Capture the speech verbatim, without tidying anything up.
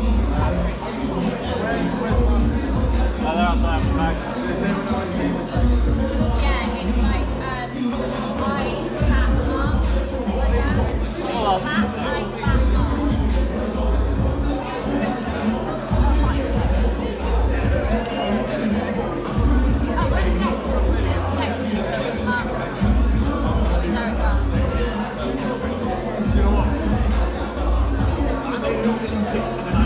Where's, where's one? Oh, they're outside the back. Is everyone else getting the Yeah, it's like um, I fat mark, something like that. Oh, Fat, I fat mark. Oh, where's Tex? Tex, Mark. He's there as well. Do you know what? I think you're getting six and